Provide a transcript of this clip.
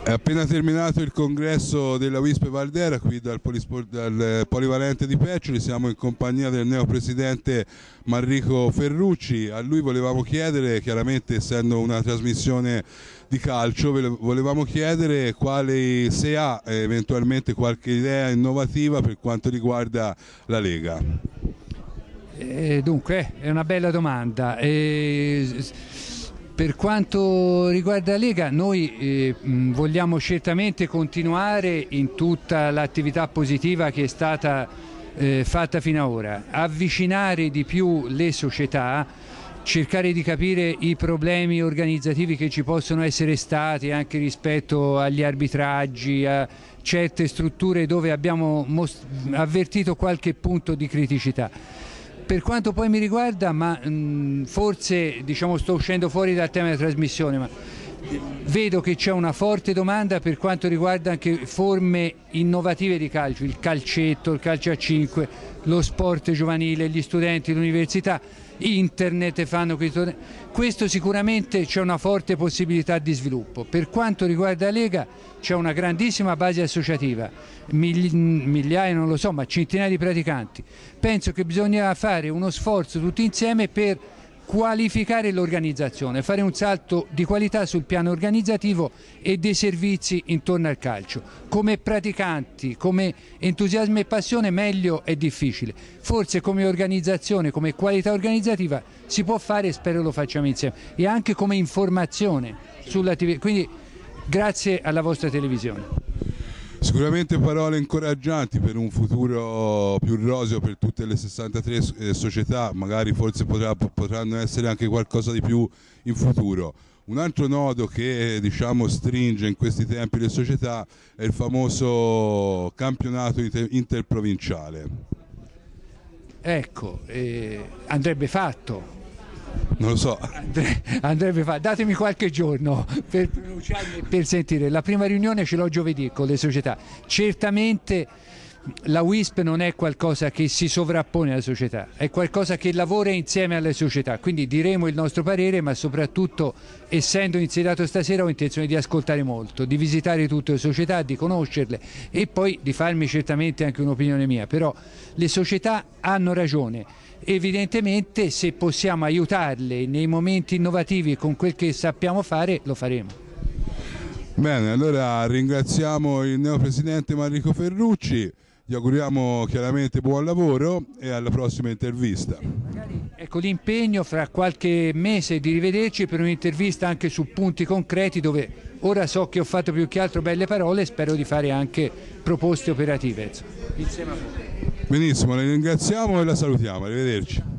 È appena terminato il congresso della Wisp Valdera qui dal Polivalente di Peccioli, siamo in compagnia del neopresidente Manrico Ferrucci. A lui volevamo chiedere, chiaramente essendo una trasmissione di calcio, volevamo chiedere se ha eventualmente qualche idea innovativa per quanto riguarda la Lega. Dunque, è una bella domanda. Per quanto riguarda la Lega, noi vogliamo certamente continuare in tutta l'attività positiva che è stata fatta fino ad ora, avvicinare di più le società, cercare di capire i problemi organizzativi che ci possono essere stati anche rispetto agli arbitraggi, a certe strutture dove abbiamo avvertito qualche punto di criticità. Per quanto poi mi riguarda, forse sto uscendo fuori dal tema della trasmissione, ma vedo che c'è una forte domanda per quanto riguarda anche forme innovative di calcio, il calcetto, il calcio a 5, lo sport giovanile, gli studenti, l'università, internet fanno questo sicuramente c'è una forte possibilità di sviluppo. Per quanto riguarda la Lega c'è una grandissima base associativa, migliaia non lo so, ma centinaia di praticanti. Penso che bisogna fare uno sforzo tutti insieme per qualificare l'organizzazione, fare un salto di qualità sul piano organizzativo e dei servizi intorno al calcio. Come praticanti, come entusiasmo e passione meglio è difficile. Forse come organizzazione, come qualità organizzativa si può fare e spero lo facciamo insieme. E anche come informazione sull'attività. Quindi grazie alla vostra televisione. Sicuramente parole incoraggianti per un futuro più roseo per tutte le 63 società, magari forse potranno essere anche qualcosa di più in futuro. Un altro nodo che stringe in questi tempi le società è il famoso campionato interprovinciale. Ecco, andrebbe fatto. Non lo so. Andrebbe fatto. Datemi qualche giorno per pronunciarmi e per sentire. La prima riunione ce l'ho giovedì con le società. Certamente la Wisp non è qualcosa che si sovrappone alla società, è qualcosa che lavora insieme alle società, quindi diremo il nostro parere, ma soprattutto, essendo insediato stasera, ho intenzione di ascoltare molto, di visitare tutte le società, di conoscerle e poi di farmi certamente anche un'opinione mia, però le società hanno ragione. Evidentemente se possiamo aiutarle nei momenti innovativi con quel che sappiamo fare, lo faremo. Bene, allora ringraziamo il neopresidente Manrico Ferrucci, gli auguriamo chiaramente buon lavoro e alla prossima intervista. Ecco l'impegno fra qualche mese di rivederci per un'intervista anche su punti concreti dove ora so che ho fatto più che altro belle parole e spero di fare anche proposte operative insieme a voi. Benissimo, la ringraziamo e la salutiamo, arrivederci.